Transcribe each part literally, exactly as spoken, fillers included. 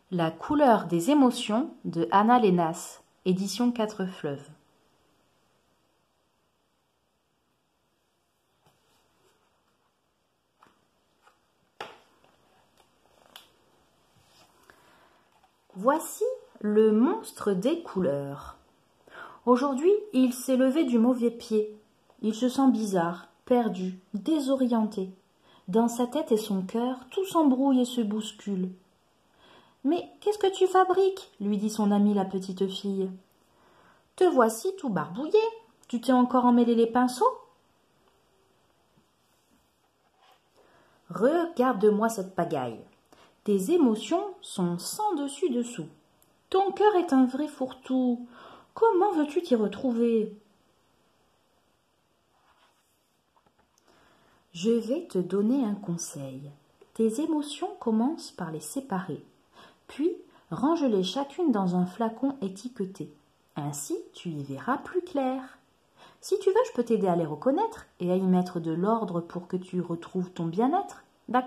La couleur des émotions de Anna Lénas, édition Quatre Fleuves. Voici le monstre des couleurs. Aujourd'hui, il s'est levé du mauvais pied. Il se sent bizarre, perdu, désorienté. Dans sa tête et son cœur, tout s'embrouille et se bouscule. « Mais qu'est-ce que tu fabriques ?» lui dit son amie la petite fille. « Te voici tout barbouillé. Tu t'es encore emmêlé les pinceaux ?»« Regarde-moi cette pagaille. Tes émotions sont sans dessus-dessous. Ton cœur est un vrai fourre-tout. Comment veux-tu t'y retrouver ?»« Je vais te donner un conseil. Tes émotions commencent par les séparer. Puis, range-les chacune dans un flacon étiqueté. Ainsi, tu y verras plus clair. Si tu veux, je peux t'aider à les reconnaître et à y mettre de l'ordre pour que tu retrouves ton bien-être. D'accord ?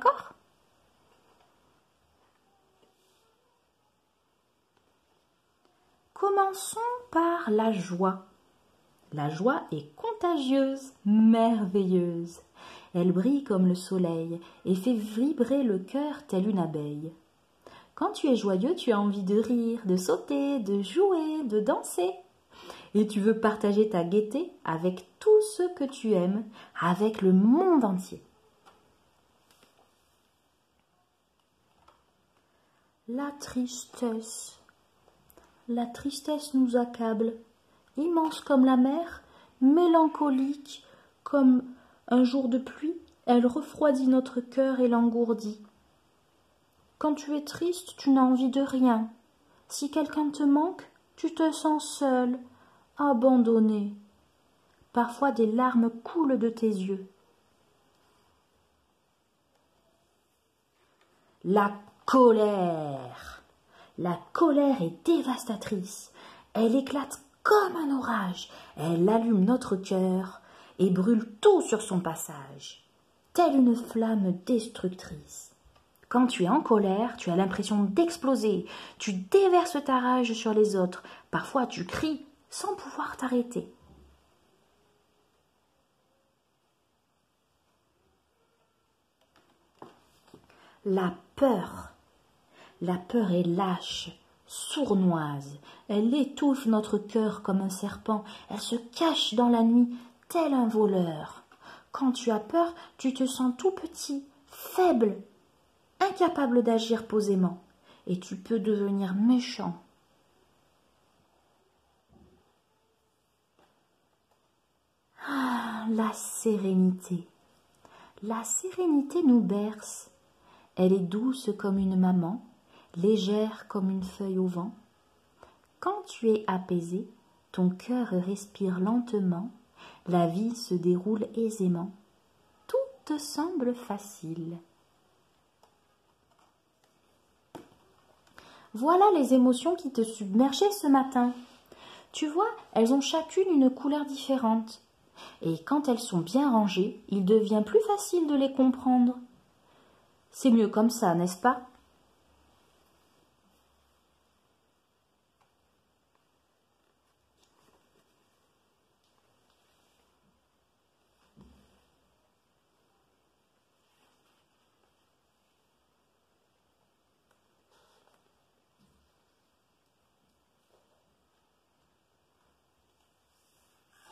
Commençons par la joie. La joie est contagieuse, merveilleuse. Elle brille comme le soleil et fait vibrer le cœur telle une abeille. Quand tu es joyeux, tu as envie de rire, de sauter, de jouer, de danser. Et tu veux partager ta gaieté avec tous ceux que tu aimes, avec le monde entier. La tristesse. La tristesse nous accable, immense comme la mer, mélancolique comme un jour de pluie, elle refroidit notre cœur et l'engourdit. Quand tu es triste, tu n'as envie de rien. Si quelqu'un te manque, tu te sens seul, abandonné. Parfois des larmes coulent de tes yeux. La colère. La colère est dévastatrice. Elle éclate comme un orage. Elle allume notre cœur et brûle tout sur son passage, telle une flamme destructrice. Quand tu es en colère, tu as l'impression d'exploser. Tu déverses ta rage sur les autres. Parfois, tu cries sans pouvoir t'arrêter. La peur. La peur est lâche, sournoise. Elle étouffe notre cœur comme un serpent. Elle se cache dans la nuit, tel un voleur. Quand tu as peur, tu te sens tout petit, faible, incapable d'agir posément, et tu peux devenir méchant. Ah, la sérénité. La sérénité nous berce. Elle est douce comme une maman, légère comme une feuille au vent. Quand tu es apaisé, ton cœur respire lentement, la vie se déroule aisément. Tout te semble facile. Voilà les émotions qui te submergeaient ce matin. Tu vois, elles ont chacune une couleur différente. Et quand elles sont bien rangées, il devient plus facile de les comprendre. C'est mieux comme ça, n'est-ce pas ?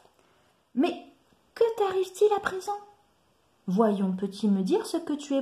Mais que t'arrive-t-il à présent ? Voyons, peux-tu me dire ce que tu éprouves ?